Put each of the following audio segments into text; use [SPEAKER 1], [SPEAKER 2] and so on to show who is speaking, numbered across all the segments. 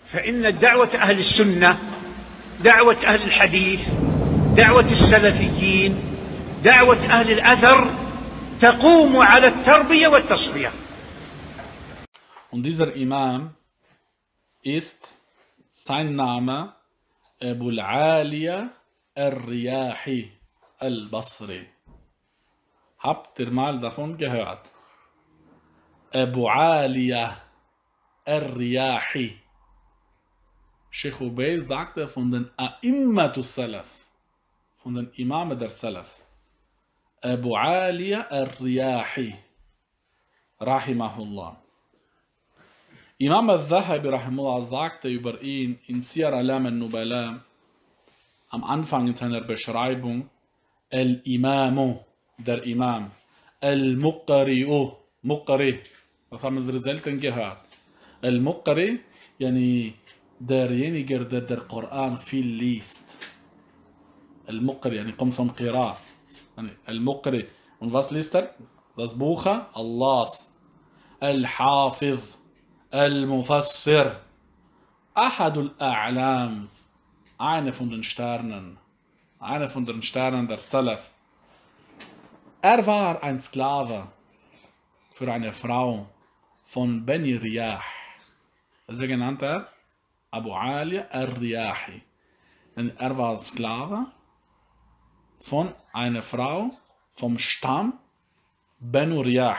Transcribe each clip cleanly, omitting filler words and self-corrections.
[SPEAKER 1] فإن دعوة أهل السنة، دعوة أهل الحديث، دعوة السلفيين، دعوة أهل الأثر تقوم على التربية والتصفية.
[SPEAKER 2] Und dieser Imam ist, sein Name, Abu al-Aliya al-Riyahi al-Basri. Habt ihr mal davon gehört? Abu Aliya al-Riyahi. Sheikh Ubaid sagte von den A'immatus Salaf, von den Imamen der Salaf. Abu Aliya al-Riyahi, rahimahullah. Imam al-Zahabi rahimahullah sagte über ihn in Siyar Alam al-Nubala am Anfang in seiner Beschreibung: Al-Imamu, der Imam, Al-Muqri'u, Muqri, das haben wir selten gehört. Al-Muqri, yani derjenige, der der Koran viel liest. Al-Muqri, yani kommt von Qira. Al-Muqri. Und was liest er? Das Buch Allahs. Al-Hafiz, Al-Mufassir, Ahadul A'lam, eine von den Sternen der Salaf. Er war ein Sklave für eine Frau von Bani Riyah. Deswegen nannte er Abu Aliya al-Riyahi. Er war Sklave von einer Frau vom Stamm Banu Riyah.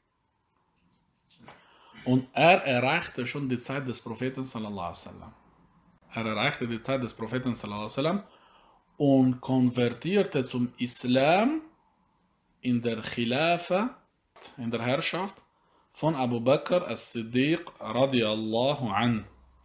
[SPEAKER 2] Und er erreichte schon die Zeit des Propheten sallallahu alaihi wasallam. Er erreichte die Zeit des Propheten sallallahu alaihi wasallam und konvertierte zum Islam in der Khilafa, in der Herrschaft von Abu Bakr as-Siddiq radiyallahu anhu.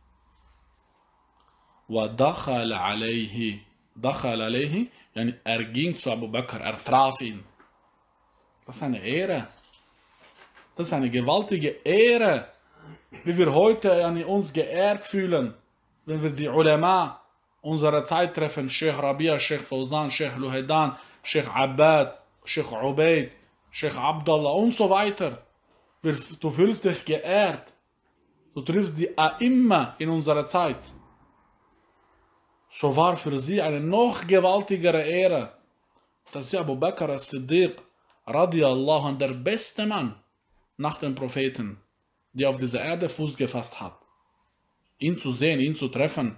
[SPEAKER 2] ودخل عليه, yani er ging zu Abu Bakr, er traf ihn. Das ist eine Ehre. Das ist eine gewaltige Ehre, wie wir heute uns geehrt fühlen, wenn wir die Ulama unserer Zeit treffen, Sheikh Rabia, Sheikh Fawzan, Sheikh Luhaydan, Sheikh Abbad, Sheikh Ubaid, Sheikh Abdullah und so weiter. Du fühlst dich geehrt. Du triffst die A'imma in unserer Zeit. So war für sie eine noch gewaltigere Ehre, dass sie Abu Bakr as-Siddiq radiyallahu anh, der beste Mann nach dem Propheten, der auf dieser Erde Fuß gefasst hat, ihn zu sehen, ihn zu treffen.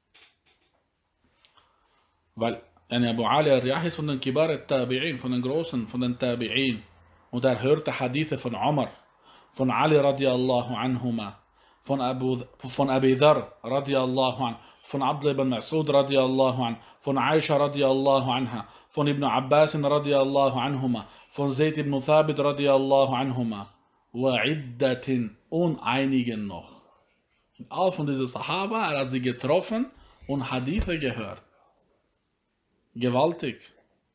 [SPEAKER 2] Weil Abu Aliya al-Riyahi ist von den Kibar al-Tabi'in, von den Großen, von den Tabi'in. Und er hörte Hadithe von Umar, von Ali radiyallahu anhuma, von Abi Dhar radiyallahu anh, von Abdullah ibn Mas'ud radiyallahu anh, von Aisha radiyallahu anha, von Ibn Abbas radiyallahu anhuma, von Zayd ibn Thabit radiyallahu anhuma, wa'iddatin und einigen noch. Und all von diesen Sahaba, er hat sie getroffen und Hadithe gehört. Gewaltig.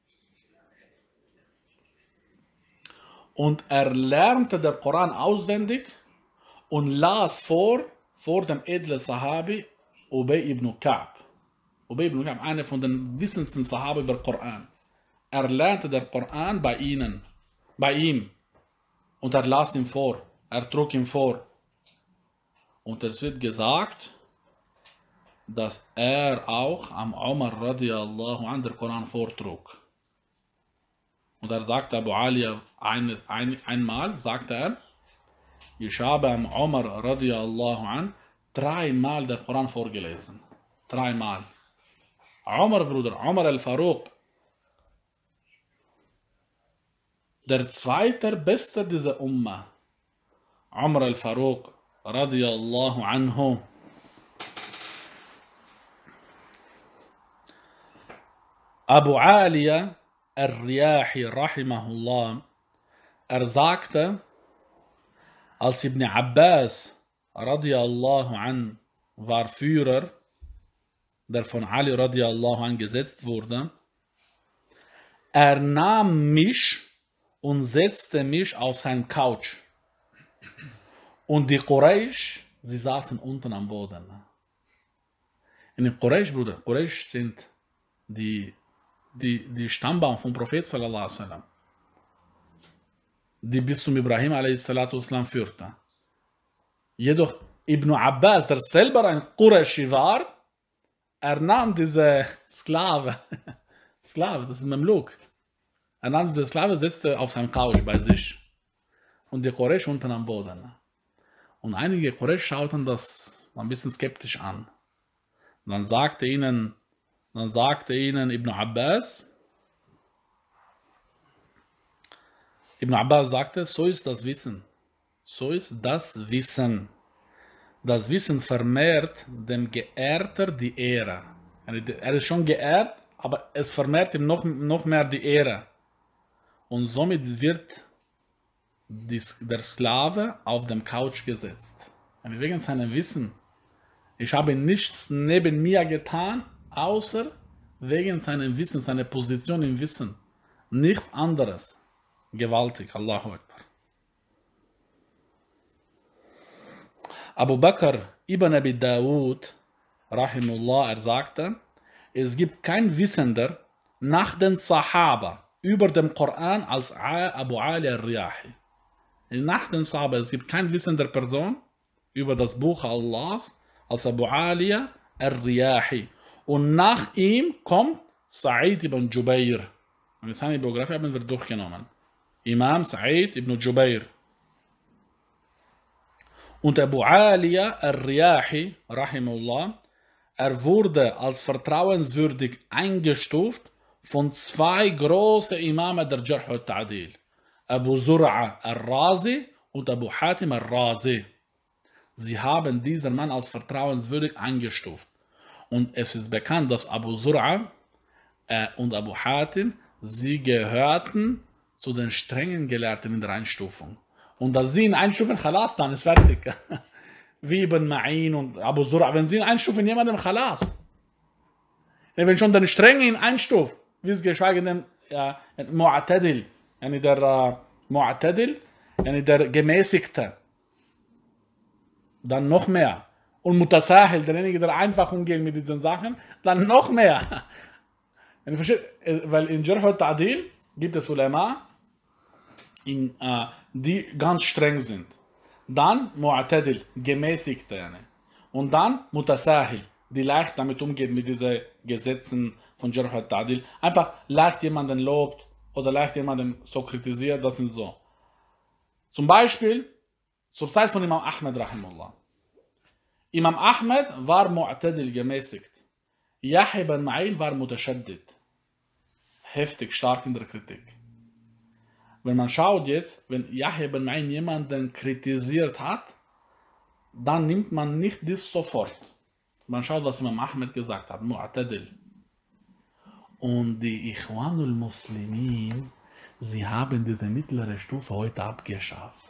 [SPEAKER 2] Und er lernte den Koran auswendig und las vor dem edlen Sahabi Ubay ibn Ka'b. Ubay ibn Ka'b, einer von den wissendsten Sahabi über Koran. Er lernte den Koran bei ihm. Und er las ihn vor. Er trug ihn vor. Und es wird gesagt, dass er auch am Umar radiyallahu anh den Koran vortrug. Und er sagte Abu Aliya einmal, sagte er, ich habe am Umar radiyallahu anh 3 Mal den Koran vorgelesen. 3 Mal. Umar, Bruder, Umar al-Faruq, der zweite Beste dieser Umma, Umar al-Faruq radiyallahu anhu. Abu Aliya al-Riyahi rahimahullah, er sagte, als Ibn Abbas radiyallahu an war Führer, der von Ali radiyallahu an gesetzt wurde, er nahm mich und setzte mich auf seinen Couch. Und die Quraysh, sie saßen unten am Boden. In den Quraysh, Bruder, Quraysh sind die Stammbaum vom Prophet sallallahu alaihi wasallam, die bis zum Ibrahim a.s. führte. Jedoch Ibn Abbas, der selber ein Qurashi war, nahm diese Sklave, das ist Mamluk, nahm diese Sklave, setzte auf seinem Couch bei sich und die Quraysh unten am Boden. Und einige Quraysh schauten das ein bisschen skeptisch an. Und dann sagte ihnen Ibn Abbas sagte, so ist das Wissen. Das Wissen vermehrt dem Geehrter die Ehre. Er ist schon geehrt, aber es vermehrt ihm noch mehr die Ehre. Und somit wird der Sklave auf dem Couch gesetzt. Wegen seinem Wissen. Ich habe nichts neben mir getan, außer wegen seinem Wissen, seiner Position im Wissen. Nichts anderes. Gewaltig. Allahu Akbar. Abu Bakr ibn Abi Dawud, rahimullah, sagte, es gibt kein Wissender nach den Sahaba über den Koran als Abu Ali al-Riyahi. Nach den Sahaba, es gibt kein wissender Person über das Buch Allahs als Abu Ali al-Riyahi. Und nach ihm kommt Sa'id ibn Jubair. Und seine Biografie haben wir durchgenommen. Imam Sa'id ibn Jubair. Und Abu Ali al-Riyahi, rahimullah, wurde als vertrauenswürdig eingestuft von zwei großen Imamen der Jarh und Ta'dil. Abu Zur'a al-Razi und Abu Hatim al-Razi. Sie haben diesen Mann als vertrauenswürdig eingestuft. Und es ist bekannt, dass Abu Zur'a und Abu Hatim, sie gehörten zu den strengen Gelehrten in der Einstufung. Und dass sie ihn einstufen, Khalas, dann ist fertig. Wie Ibn Ma'in und Abu Zur'a, wenn sie ihn einstufen, jemandem Khalas. Wenn schon der Strenge ihn einstuft, wie es geschweige denn Mu'tadil, der Mu'tadil, der Gemäßigte, dann noch mehr. Und Mutasahil, derjenige, der einfach umgeht mit diesen Sachen, dann noch mehr. Weil in Jarh und Ta'dil gibt es Ulama, die ganz streng sind. Dann Mu'tadil, Gemäßigte. Und dann Mutasahil, die leicht damit umgeht mit diesen Gesetzen von Jarh und Ta'dil. Einfach leicht jemanden lobt oder leicht jemanden so kritisiert, das sind so. Zum Beispiel zur Zeit von Imam Ahmed, rahimullah. Imam Ahmed war Mu'tadil, gemäßigt. Yahya ibn Ma'in war Mutashaddid. Heftig, stark in der Kritik. Wenn man schaut jetzt, wenn Yahya ibn Ma'in jemanden kritisiert hat, dann nimmt man nicht das sofort. Man schaut, was Imam Ahmed gesagt hat, Mu'tadil. Und die Ikhwanul Muslimin, sie haben diese mittlere Stufe heute abgeschafft.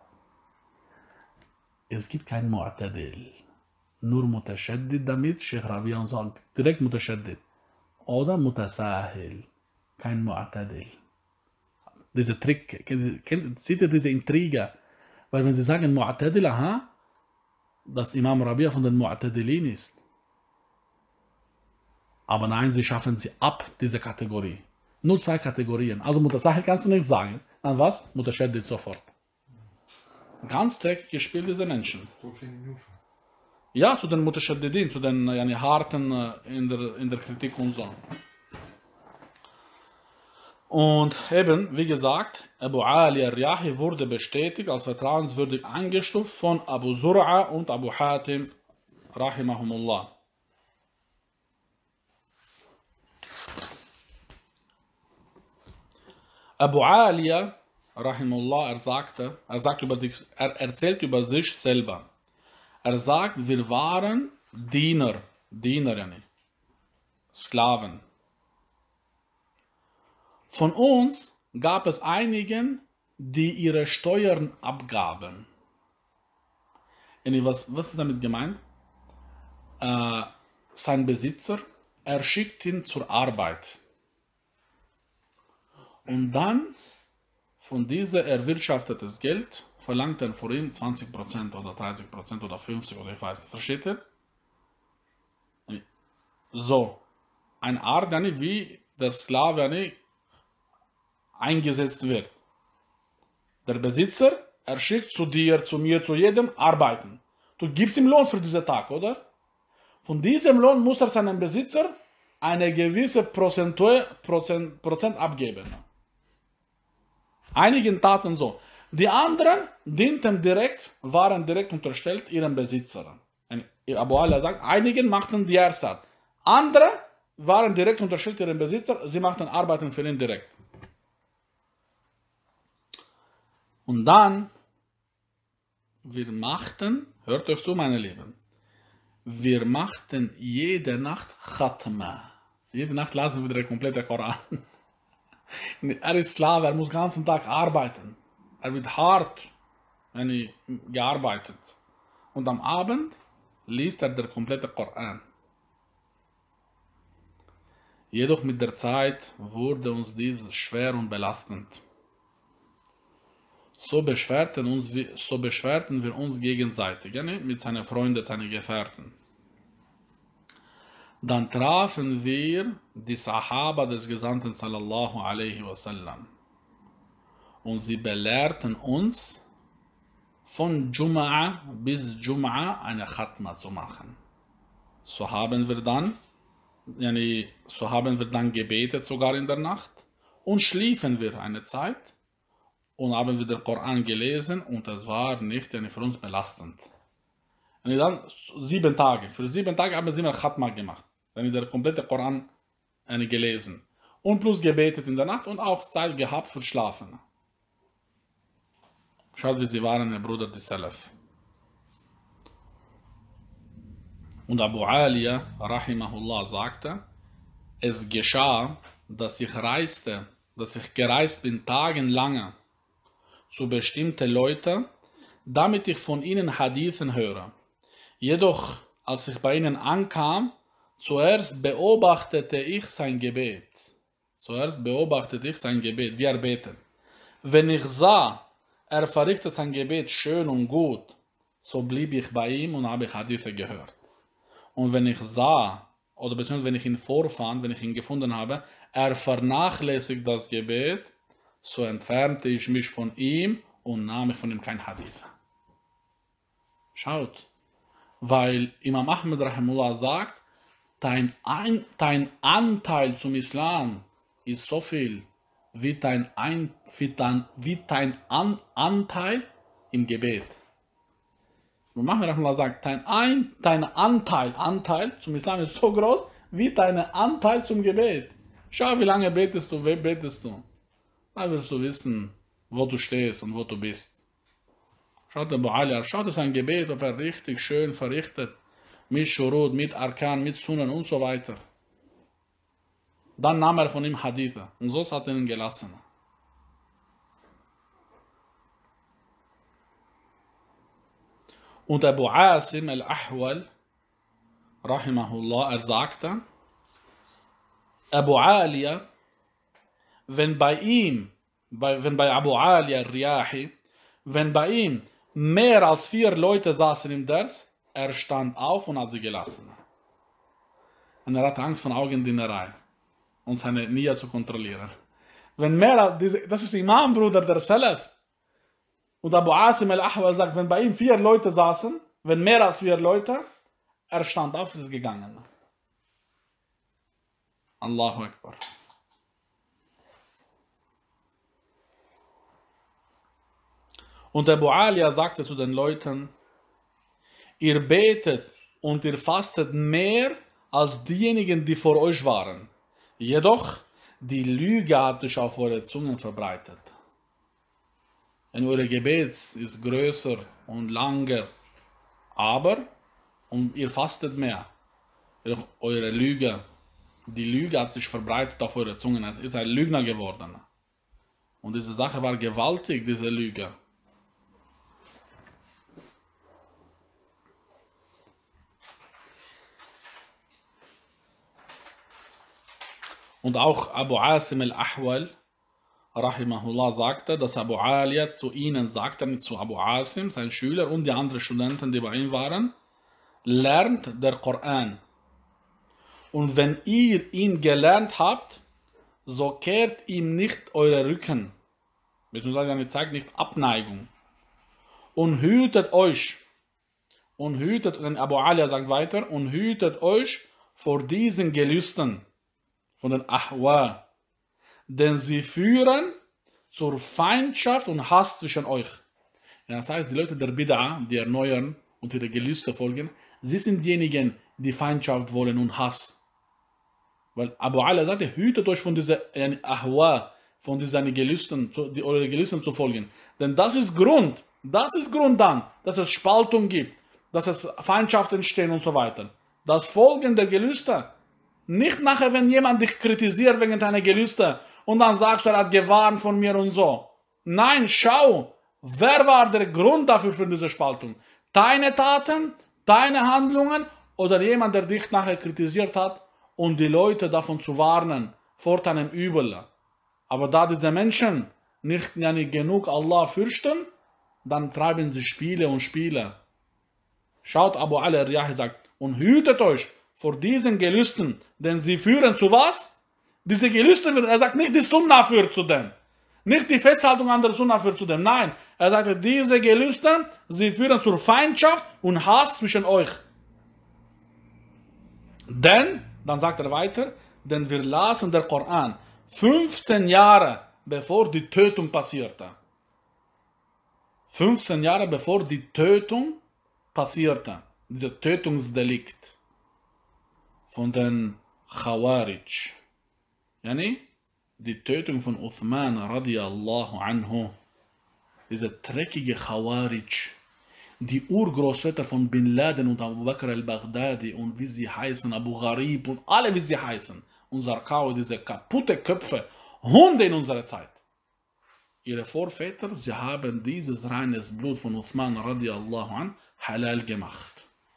[SPEAKER 2] Es gibt kein Mu'tadil. Nur Mutashaddid damit, Sheikh Rabian sagt, direkt Mutashaddid. Oder Mutasahil. Kein Mu'tadil. Dieser Trick, seht ihr diese Intrige? Weil wenn sie sagen Mu'tadil, aha, dass Imam Rabia von den Mu'tadilin ist. Aber nein, sie schaffen sie ab, diese Kategorie. Nur zwei Kategorien. Also Mutasahil kannst du nicht sagen. Dann was? Mutashaddid sofort. Ganz dreckig gespielt, diese Menschen. Ja, zu den Mutashaddidin, zu den harten in der Kritik und so. Und eben, wie gesagt, Abu Ali al-Riyahi wurde bestätigt als vertrauenswürdig eingestuft von Abu Zur'a und Abu Hatim, rahimahumullah. Abu Ali, rahimullah, er erzählt über sich selber. Er sagt, wir waren Diener, Sklaven. Von uns gab es einigen, die ihre Steuern abgaben. Was ist damit gemeint? Sein Besitzer, er schickt ihn zur Arbeit. Und dann, von diesem erwirtschaftetes Geld, verlangt er von ihm 20% oder 30% oder 50% oder ich weiß nicht. Versteht ihr? So, eine Art, wie der Sklave eingesetzt wird. Der Besitzer, er schickt zu dir, zu mir, zu jedem arbeiten. Du gibst ihm Lohn für diesen Tag, oder? Von diesem Lohn muss er seinem Besitzer eine gewisse Prozent abgeben. Einigen taten so. Die anderen waren direkt unterstellt ihrem Besitzer. Abu Ala sagt, einigen machten die erste Art. Andere waren direkt unterstellt ihrem Besitzer, sie machten Arbeiten für ihn direkt. Und dann, hört euch zu, meine Lieben, wir machten jede Nacht Khatma. Jede Nacht lasen wir den kompletten Koran. Er ist Sklave, er muss den ganzen Tag arbeiten. Er wird hart gearbeitet. Und am Abend liest er den kompletten Koran. Jedoch mit der Zeit wurde uns dies schwer und belastend. So beschwerten wir uns gegenseitig, mit seinen Freunden, seinen Gefährten. Dann trafen wir die Sahaba des Gesandten sallallahu alaihi wasallam. Und sie belehrten uns, von Jum'a bis Jum'a eine Khatma zu machen. So haben wir dann gebetet, sogar in der Nacht, und schliefen wir eine Zeit und haben wir den Koran gelesen und es war nicht für uns belastend. Und dann 7 Tage. Für 7 Tage haben wir immer Khatma gemacht. Dann haben wir den kompletten Koran gelesen. Und plus gebetet in der Nacht und auch Zeit gehabt für Schlafen. Schaut, wie sie waren, der Bruder des Salaf. Und Abu Aliya, rahimahullah, sagte, es geschah, dass ich gereist bin tagelang zu bestimmten Leuten, damit ich von ihnen Hadithen höre. Jedoch, als ich bei ihnen ankam, zuerst beobachtete ich sein Gebet, wie er betet. Wenn ich sah, er verrichtet sein Gebet schön und gut, so blieb ich bei ihm und habe Hadithe gehört. Und wenn ich sah, oder beziehungsweise wenn ich ihn vorfand, wenn ich ihn gefunden habe, er vernachlässigt das Gebet, so entfernte ich mich von ihm und nahm ich von ihm kein Hadith. Schaut, weil Imam Ahmed rahimullah sagt, dein Anteil zum Islam ist so viel wie dein Anteil im Gebet. Imam Ahmed rahimullah sagt, dein Anteil zum Islam ist so groß wie dein Anteil zum Gebet. Schau, wie lange betest du, wer betest du? Dann wirst du wissen, wo du stehst und wo du bist. Schaut Abu Aliya, schaut sein Gebet, ob er richtig schön verrichtet, mit Shurud, mit Arkan, mit Sunan und so weiter. Dann nahm er von ihm Hadithe und so hat er ihn gelassen. Und Abu Asim al-Ahwal, rahimahullah, er sagte, Abu Aliya, wenn bei Abu Aliya al-Riyahi, wenn bei ihm mehr als 4 Leute saßen im Ders, er stand auf und hat sie gelassen. Und er hatte Angst von Augendienerei und seine Nia zu kontrollieren. Das ist Imam-Bruder der Salaf. Und Abu Asim al-Ahwal sagt, wenn bei ihm 4 Leute saßen, wenn mehr als 4 Leute, er stand auf und ist gegangen. Allahu Akbar. Und Abu Aliya sagte zu den Leuten, ihr betet und ihr fastet mehr als diejenigen, die vor euch waren. Jedoch, die Lüge hat sich auf eure Zungen verbreitet. Und eure Gebet ist größer und langer, aber ihr fastet mehr. Jedoch eure Lüge, die Lüge hat sich verbreitet auf eure Zungen. Also ihr seid Lügner geworden. Und diese Sache war gewaltig, diese Lüge. Und auch Abu Asim al-Ahwal, rahimahullah, sagte, dass Abu Aliya zu ihnen sagte, nicht zu Abu Asim, sein Schüler und die anderen Studenten, die bei ihm waren, lernt der Koran. Und wenn ihr ihn gelernt habt, so kehrt ihm nicht eure Rücken, beziehungsweise zeigt nicht Abneigung. Und hütet euch, und hütet, und Abu Alia sagt weiter, und hütet euch vor diesen Gelüsten von den Ahwa, denn sie führen zur Feindschaft und Hass zwischen euch. Ja, das heißt, die Leute der Bid'a, die erneuern und ihre Gelüste folgen, sie sind diejenigen, die Feindschaft wollen und Hass. Weil Abu Ala sagte, hütet euch von dieser Ahwa, von diesen Gelüsten, eure Gelüsten zu folgen. Denn das ist Grund dann, dass es Spaltung gibt, dass es Feindschaften entstehen und so weiter. Das Folgen der Gelüste. Nicht nachher, wenn jemand dich kritisiert wegen deiner Gelüste und dann sagst du, er hat gewarnt von mir und so. Nein, schau, wer war der Grund dafür für diese Spaltung? Deine Taten, deine Handlungen oder jemand, der dich nachher kritisiert hat, um die Leute davon zu warnen, vor deinem Übel. Aber da diese Menschen nicht genug Allah fürchten, dann treiben sie Spiele und Spiele. Schaut, Abu Ala al-Riyahi sagt, und hütet euch vor diesen Gelüsten, denn sie führen zu was? Diese Gelüste, er sagt nicht die Sunna führt zu dem, nicht die Festhaltung an der Sunna führt zu dem, nein, er sagt, diese Gelüste, sie führen zur Feindschaft und Hass zwischen euch. Denn, dann sagt er weiter, denn wir lasen der Koran 15 Jahre bevor die Tötung passierte. 15 Jahre bevor die Tötung passierte, dieser Tötungsdelikt von den Khawarij. Yani, die Tötung von Uthman radiallahu anhu, diese dreckige Khawarij, die Urgroßväter von Bin Laden und Abu Bakr al-Baghdadi und wie sie heißen, Abu Gharib und alle wie sie heißen, und Zarqawi, diese kaputte Köpfe, Hunde in unserer Zeit. Ihre Vorväter, sie haben dieses reines Blut von Uthman radiallahu an halal gemacht.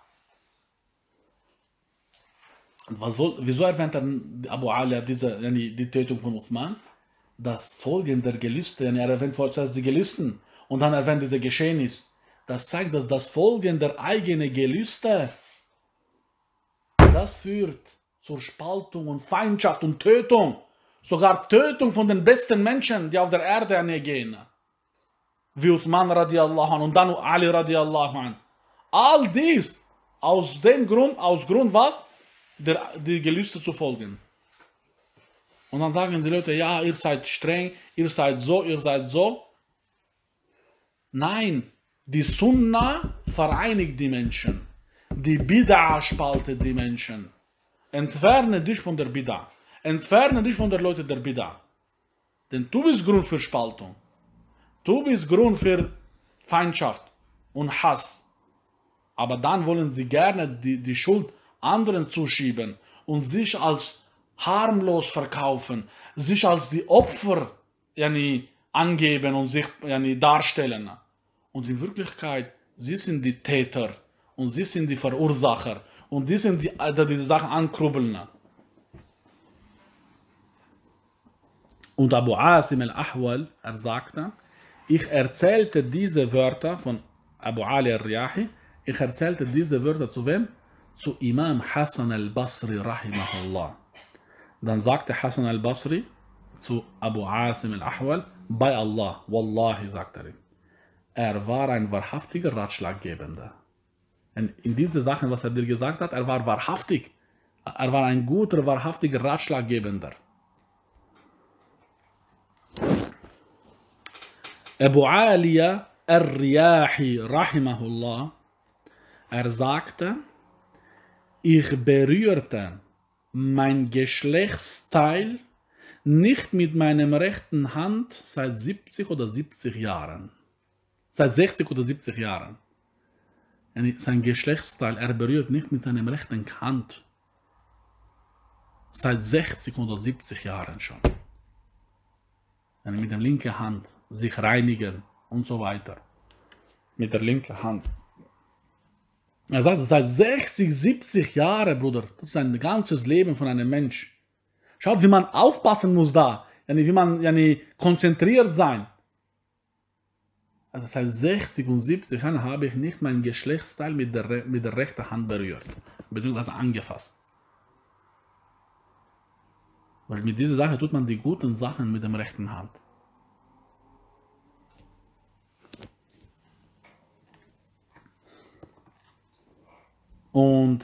[SPEAKER 2] Und wieso erwähnt dann Abu Ala die Tötung von Uthman? Das Folgen der Gelüste, er erwähnt zuerst die Gelüsten und dann erwähnt diese Geschehnis. Das zeigt, dass das Folgen der eigenen Gelüste, das führt zur Spaltung und Feindschaft und Tötung. Sogar Tötung von den besten Menschen, die auf der Erde gehen. Wie Uthman radiallahu an und dann Ali radiallahu an. All dies aus Grund was? Die Gelüste zu folgen. Und dann sagen die Leute, ja, ihr seid streng, ihr seid so, ihr seid so. Nein, die Sunna vereinigt die Menschen. Die Bid'a spaltet die Menschen. Entferne dich von der Bid'a. Entferne dich von den Leuten der Bid'a. Denn du bist Grund für Spaltung. Du bist Grund für Feindschaft und Hass. Aber dann wollen sie gerne die Schuld anderen zuschieben und sich als harmlos verkaufen, sich als die Opfer angeben und sich darstellen. Und in Wirklichkeit, sie sind die Täter und sie sind die Verursacher und die sind die diese Sachen ankrubbeln. Und Abu Asim al-Ahwal, er sagte, ich erzählte diese Wörter von Abu Ali al-Riyahi, ich erzählte diese Wörter zu wem? Zu Imam Hassan al-Basri rahimahullah. Dann sagte Hassan al-Basri zu Abu Asim al-Ahwal, bei Allah, Wallahi, sagte er, er war ein wahrhaftiger Ratschlaggebender. Und in diese Sachen, was er dir gesagt hat, er war wahrhaftig. Er war ein guter, wahrhaftiger Ratschlaggebender. Abu Alia al-Riyahi rahimahullah, er sagte, ich berührte mein Geschlechtsteil nicht mit meinem rechten Hand seit 70 oder 70 Jahren. Seit 60 oder 70 Jahren. Sein Geschlechtsteil, er berührt nicht mit seinem rechten Hand. Seit 60 oder 70 Jahren schon. Mit der linken Hand sich reinigen und so weiter. Mit der linken Hand. Er sagt, seit 60, 70 Jahren, Bruder, das ist ein ganzes Leben von einem Mensch. Schaut, wie man aufpassen muss da, wie man konzentriert sein. Also seit 60 und 70 Jahren habe ich nicht mein Geschlechtsteil mit der rechten Hand berührt, beziehungsweise angefasst. Weil mit dieser Sache tut man die guten Sachen mit der rechten Hand. Und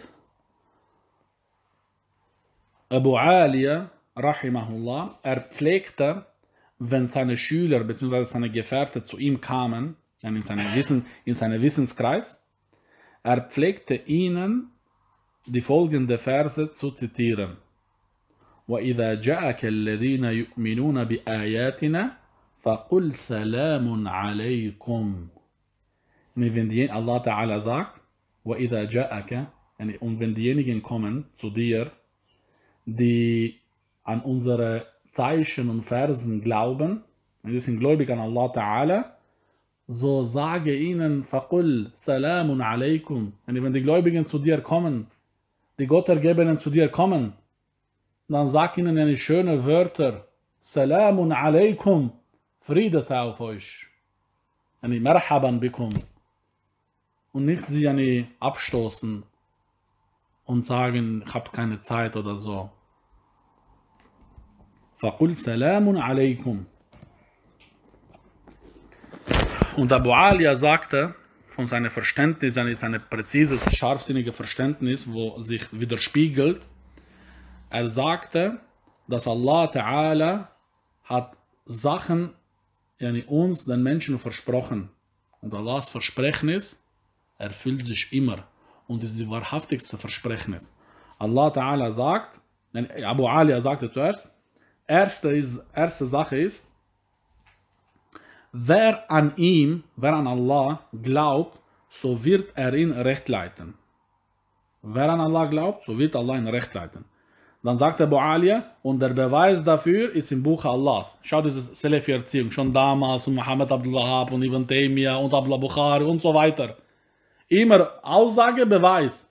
[SPEAKER 2] Abu Aliya, rahimahullah, pflegte, wenn seine Schüler bzw. seine Gefährten zu ihm kamen, in seinen Wissenskreis, pflegte ihnen die folgenden Verse zu zitieren. وَإِذَا جَاءَكَ الَّذِينَ يُؤْمِنُونَ بِآيَاتِنَا فَقُلْ سَلَامٌ عَلَيْكُمْ. Und wenn Allah Ta'ala sagt, وَإِذَا جَاءَكَ, und wenn diejenigen kommen zu dir, die an unsere Zeichen und Versen glauben, und die sind gläubig an Allah Ta'ala, so sage ihnen, فَقُلْ سَلَامٌ عَلَيْكُمْ. Und wenn die Gläubigen zu dir kommen, die Gottergebenen zu dir kommen, dann sag ihnen eine schöne Wörter, Salamun alaikum, Friede sei auf euch, Marhaban bikum, und nicht sie abstoßen und sagen, ich habe keine Zeit oder so. Faqul Salamun alaikum. Und Abu Aliya sagte, von seinem Verständnis, seine präzises, scharfsinnige Verständnis, wo sich widerspiegelt, er sagte, dass Allah Ta'ala hat Sachen uns, den Menschen, versprochen. Und Allahs Versprechnis erfüllt sich immer. Und ist die wahrhaftigste Versprechnis. Allah Ta'ala sagt, Abu Aliya sagte zuerst, erste Sache ist, wer an Allah glaubt, so wird er ihn recht leiten. Wer an Allah glaubt, so wird Allah ihn recht leiten. Dann sagt Abu Aliya, und der Beweis dafür ist im Buch Allahs. Schau diese Salafi-Erziehung, schon damals, und Muhammad Abdul Wahhab und Ibn Taymiyyah und Abdullah Bukhari und so weiter. Immer Aussage, Beweis.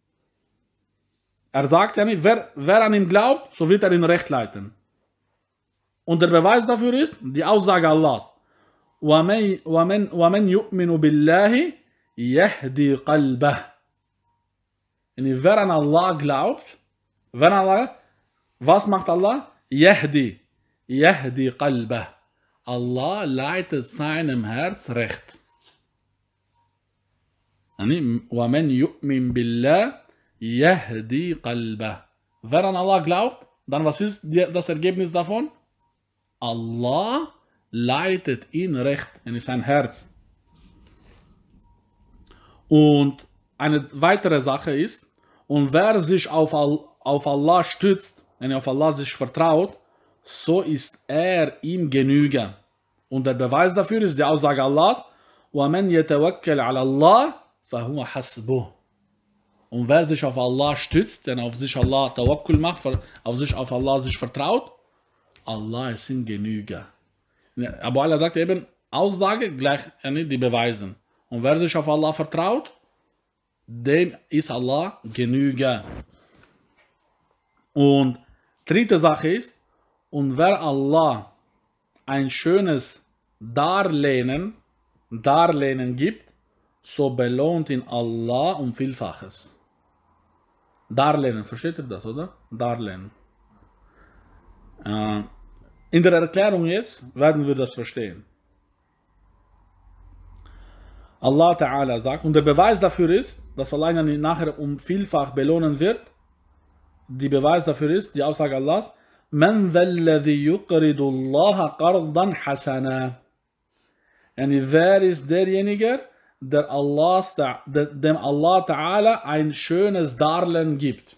[SPEAKER 2] Er sagt ja nicht, wer an ihm glaubt, so wird er ihn recht leiten. Und der Beweis dafür ist die Aussage Allahs. وَمَنْ يُؤْمِنُ بِاللَّهِ يَهْدِي قَلْبَهِ. Und wer an Allah glaubt, was macht Allah? Yahdi qalbah. Allah leitet seinem Herz recht. وَمَنْ يُؤْمِنْ بِاللَّهِ يَهْدِي قَلْبَهِ. Wer an Allah glaubt, dann was ist das Ergebnis davon? Allah leitet ihn recht in sein Herz. Und eine weitere Sache ist, und wer sich auf Allah stützt, wenn er auf Allah sich vertraut, so ist er ihm Genüge. Und der Beweis dafür ist die Aussage Allahs, وَمَنْ يَتَوَكَّلْ عَلَى اللَّهِ فَهُوَ حَسْبُهُ. Und wer sich auf Allah stützt, denn auf sich Allah Tawakkul macht, auf Allah sich vertraut, Allah ist ihm Genüge. Abu Aliya sagt eben, Aussage gleich die Beweisen. Und wer sich auf Allah vertraut, dem ist Allah Genüge. Und dritte Sache ist, und wer Allah ein schönes Darlehen gibt, so belohnt ihn Allah um Vielfaches. Darlehen, versteht ihr das, oder? Darlehen. In der Erklärung jetzt werden wir das verstehen. Allah Ta'ala sagt, und der Beweis dafür ist, dass Allah ihn nachher um vielfach belohnen wird, die Beweis dafür ist, die Aussage Allahs, Man dhalladhi yuqridu Allah qardan hasana. Wer ist derjenige, dem Allah Ta'ala ein schönes Darlehen gibt?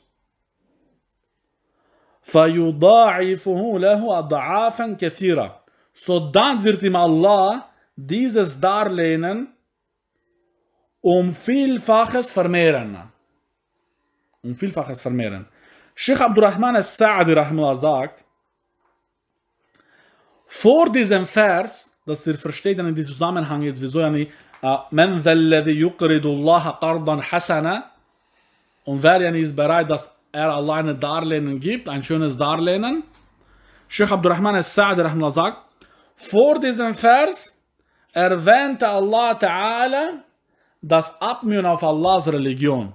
[SPEAKER 2] فَيُضَاعِفُهُ لَهُ أَضْعَافًا كَثِيرًا. So dann wird ihm Allah dieses Darlehen um Vielfaches vermehren. Sheikh Abdurrahman al-Sa'di rahimahullah sagt, vor diesem Vers, dass ihr versteht in diesem Zusammenhang jetzt, wieso man dhalladhi yuqridu Allah qardan hasana, und wer ist bereit, dass er Allah ein Darlehen gibt, ein schönes Darlehen. Sheikh Abdurrahman al-Sa'di rahimahullah sagt, vor diesem Vers erwähnte Allah Ta'ala das Abmühen auf Allahs Religion.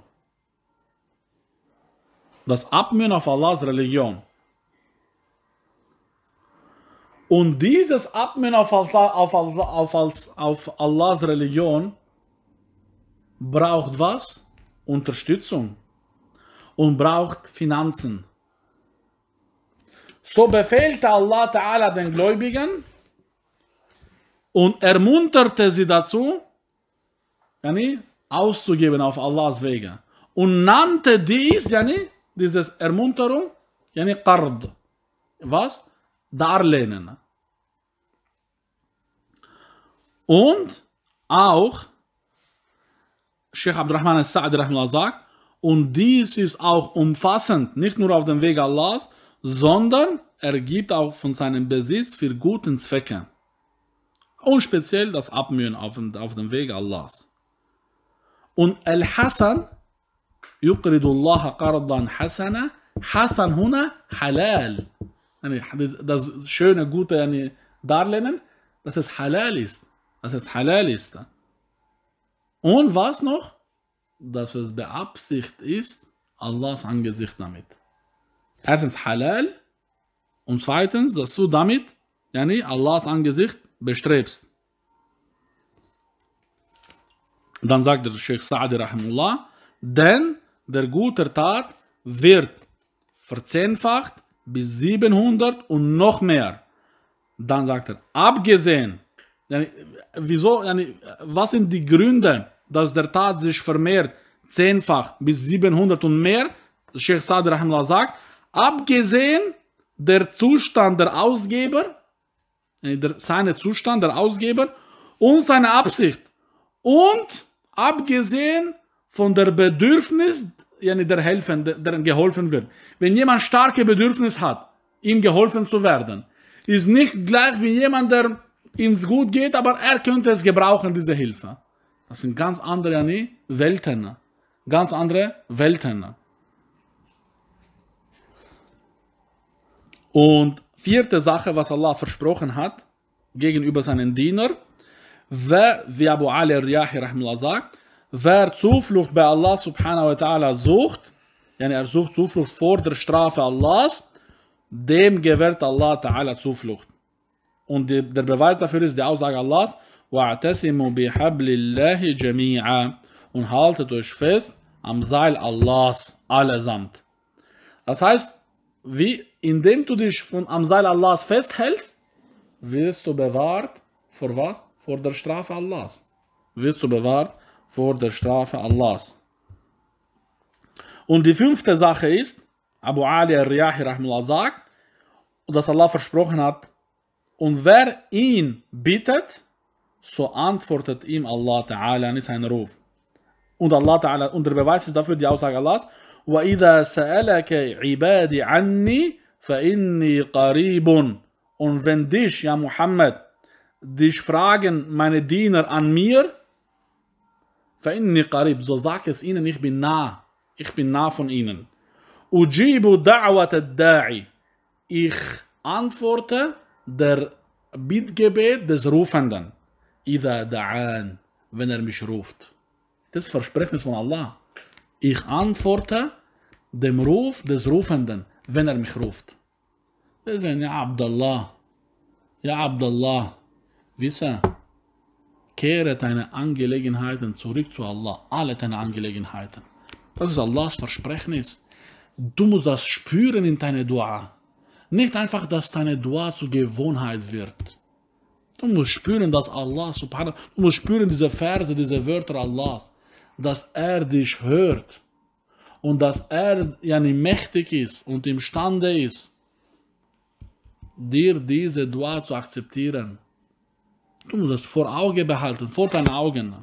[SPEAKER 2] Das Abmühen auf Allahs Religion. Und dieses Abmühen auf Allahs Religion braucht was? Unterstützung und braucht Finanzen. So befehlte Allah Ta'ala den Gläubigen und ermunterte sie dazu, auszugeben auf Allahs Wege. Und nannte dieses Ermunterung, Qard. Was? Darlehen. Und auch, Sheikh Abdurrahman al-Sa'di rahimahullah sagt, und dies ist auch umfassend, nicht nur auf dem Weg Allahs, sondern er gibt auch von seinem Besitz für guten Zwecke. Und speziell das Abmühen auf dem Weg Allahs. Und Al-Hasan, yuqridullaha qardan hasana, Hasan huna halal. Das schöne, gute Darlehen, dass es halal ist. Und was noch? Dass es beabsichtigt ist, Allahs Angesicht damit. Erstens halal und zweitens, dass du damit Allahs Angesicht bestrebst. Dann sagt der Sheikh Sa'di rahimullah, denn der gute Tat wird verzehnfacht bis 700 und noch mehr. Dann sagt er, abgesehen, was sind die Gründe, dass der Tat sich vermehrt, 10-fach bis 700 und mehr? Sheikh Sa'di rahimullah sagt, abgesehen der Zustand der Ausgeber, seine Zustand der Ausgeber und seine Absicht und abgesehen von der Bedürfnis der Helfen, der geholfen wird. Wenn jemand starke Bedürfnis hat, ihm geholfen zu werden, ist nicht gleich wie jemand, der ihm gut geht, aber er könnte es gebrauchen, diese Hilfe. Das sind ganz andere Welten. Ganz andere Welten. Und vierte Sache, was Allah versprochen hat, gegenüber seinen Diener, wie Abu Ali al-Riyahi rahimahullah sagt, wer Zuflucht bei Allah subhanahu wa ta'ala sucht, er sucht Zuflucht vor der Strafe Allahs, dem gewährt Allah ta'ala Zuflucht. Und der Beweis dafür ist die Aussage Allahs, وَاعْتَسِمُوا بِحَبْلِ اللَّهِ جَمِيعًا, und haltet euch fest am Seil Allahs allesamt. Das heißt, indem du dich am Seil Allahs festhältst, wirst du bewahrt vor was? Vor der Strafe Allahs. Und die fünfte Sache ist, Abu Ali al-Riyahi rahimahullah sagt, dass Allah versprochen hat, und wer ihn bittet, so antwortet ihm Allah Ta'ala seinen Ruf. Und Allah Ta'ala, und der Beweis ist dafür die Aussage Allahs, وَإِذَا سَأَلَكَ عِبَادِ عَنِّي فَإِنِّي قَرِيبٌ. Und wenn dich, ja Muhammad, dich fragen, meine Diener an mir, فَإِنِّي قَرِيب, so sag es ihnen, ich bin nah von ihnen. أُجِيبُ دَعْوَةَ الدَّاعِ, ich antworte der Bittgebet des Rufenden. إِذَا دَعَانْ, wenn mich ruft. Das Versprechen von Allah. Ich antworte dem Ruf des Rufenden, wenn mich ruft. Deswegen, ja Abdallah, wisse, kehre deine Angelegenheiten zurück zu Allah. Alle deine Angelegenheiten. Das ist Allahs Versprechen. Du musst das spüren in deiner Dua. Nicht einfach, dass deine Dua zur Gewohnheit wird. Du musst spüren, dass Allah subhanahu, du musst spüren diese Verse, diese Wörter Allahs, dass er dich hört und dass er mächtig ist und imstande ist, dir diese Dua zu akzeptieren. Du musst das vor Augen behalten, vor deinen Augen.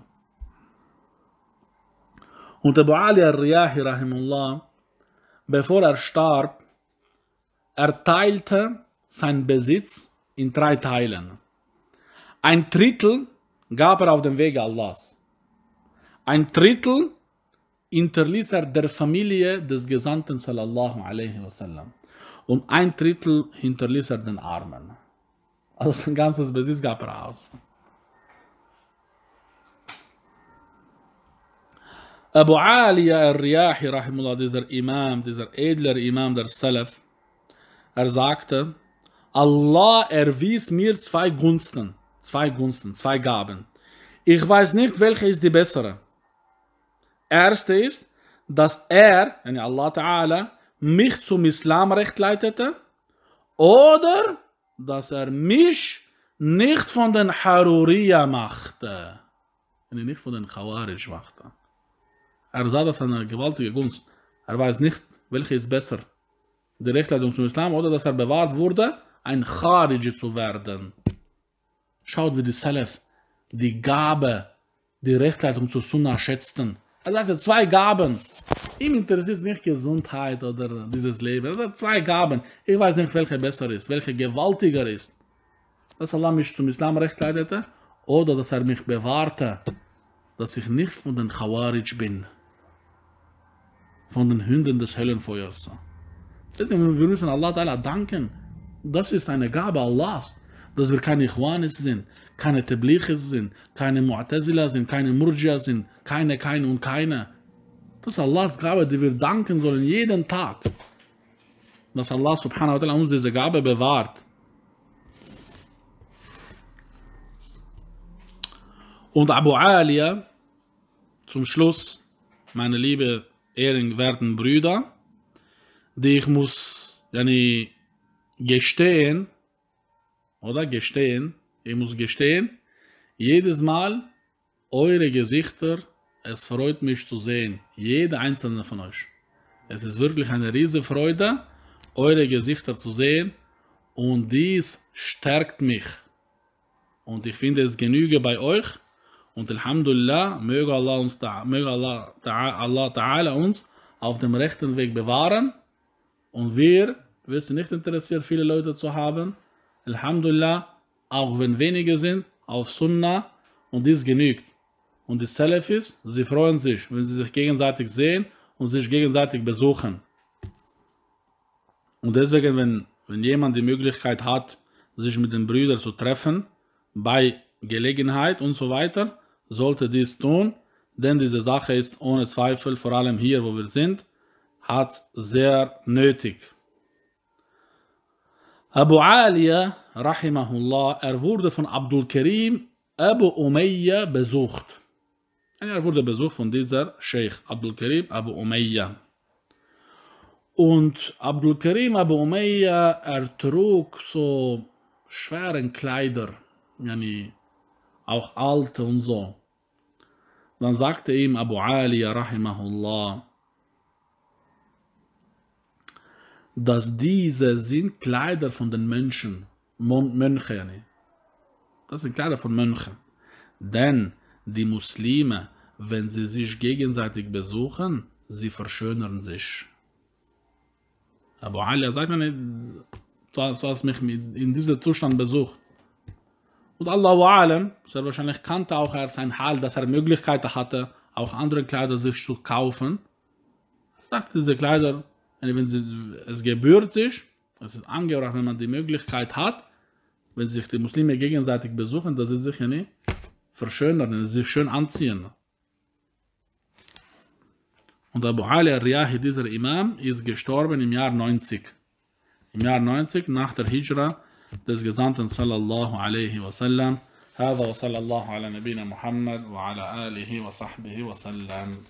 [SPEAKER 2] Und Abu Ali al-Riyahi rahimullah, bevor er starb, er teilte seinen Besitz in 3 Teilen. 1/3 gab er auf dem Wege Allahs. 1/3 hinterließ er der Familie des Gesandten sallallahu alaihi wasallam. Und 1/3 hinterließ er den Armen. Also sein ganzes Besitz gab er aus. Abu Ali al-Riyahi rahimullah, dieser edler Imam der Salaf, er sagte, Allah erwies mir 2 Gunsten, 2 Gaben. Ich weiß nicht, welche ist die bessere. Erste ist, dass Allah Ta'ala, mich zum Islamrecht leitete, oder dass mich nicht von den Haruriya machte, nicht von den Khawarij machte. Sah das eine gewaltige Gunst. Weiß nicht, welche ist besser, die Rechtleitung zum Islam oder dass bewahrt wurde, ein Khariji zu werden. Schaut, wie die Salaf die Gabe, die Rechtleitung zur Sunna schätzten. Sagte 2 Gaben. Ihm interessiert nicht Gesundheit oder dieses Leben. Er sagt 2 Gaben. Ich weiß nicht, welche besser ist, welche gewaltiger ist. Dass Allah mich zum Islam recht leitete oder dass mich bewahrte, dass ich nicht von den Khawarij bin. Von den Hunden des Höllenfeuers. Deswegen wir müssen Allah Ta'ala danken. Das ist eine Gabe Allahs. Dass wir keine Ikhwanis sind, keine Tablighis sind, keine Mu'tazila sind, keine Murjia sind, keine und keine. Das ist Allahs Gabe, die wir danken sollen jeden Tag. Dass Allah subhanahu wa ta'ala uns diese Gabe bewahrt. Und Abu Aliya, zum Schluss, meine liebe ehrenwerten Brüder, die ich muss gestehen, ich muss gestehen, jedes Mal eure Gesichter, es freut mich zu sehen, jeder einzelne von euch. Es ist wirklich eine riesige Freude, eure Gesichter zu sehen und dies stärkt mich. Und ich finde es genüge bei euch und Alhamdulillah, möge Allah Ta'ala uns auf dem rechten Weg bewahren und wir sind nicht interessiert, viele Leute zu haben. Alhamdulillah, auch wenn wenige sind, auf Sunnah und dies genügt. Und die Salafis, sie freuen sich, wenn sie sich gegenseitig sehen und sich gegenseitig besuchen. Und deswegen, wenn jemand die Möglichkeit hat, sich mit den Brüdern zu treffen, bei Gelegenheit und so weiter, sollte dies tun, denn diese Sache ist ohne Zweifel, vor allem hier, wo wir sind, hat sehr nötig. Abu Aliya, rahimahullah, wurde von Abdul Karim Abu Umayya besucht. Er wurde besucht von dieser Sheikh, Abdul Karim Abu Umayya. Und Abdul Karim Abu Umayya, trug so schweren Kleider, auch alte und so. Dann sagte ihm Abu Aliya, rahimahullah, dass diese sind Kleider von den Mönchen, Mönche. Das sind Kleider von Mönchen. Denn die Muslime, wenn sie sich gegenseitig besuchen, sie verschönern sich. Abu Ali sagt mir, du hast mich in diesem Zustand besucht. Und Allahu Alam, sehr wahrscheinlich kannte auch sein Hal, dass Möglichkeiten hatte, auch andere Kleider sich zu kaufen. Er sagt, diese Kleider, wenn es gebührt sich, es ist angebracht, wenn man die Möglichkeit hat, wenn sich die Muslime gegenseitig besuchen, dass sie sich verschönern, sich schön anziehen. Und Abu Ali al-Riyahi, dieser Imam, ist gestorben im Jahr 90. Im Jahr 90 nach der Hijra des Gesandten sallallahu alaihi wasallam. هذا وصلى الله على نبينا محمد وعلى آله وصحبه وسلم.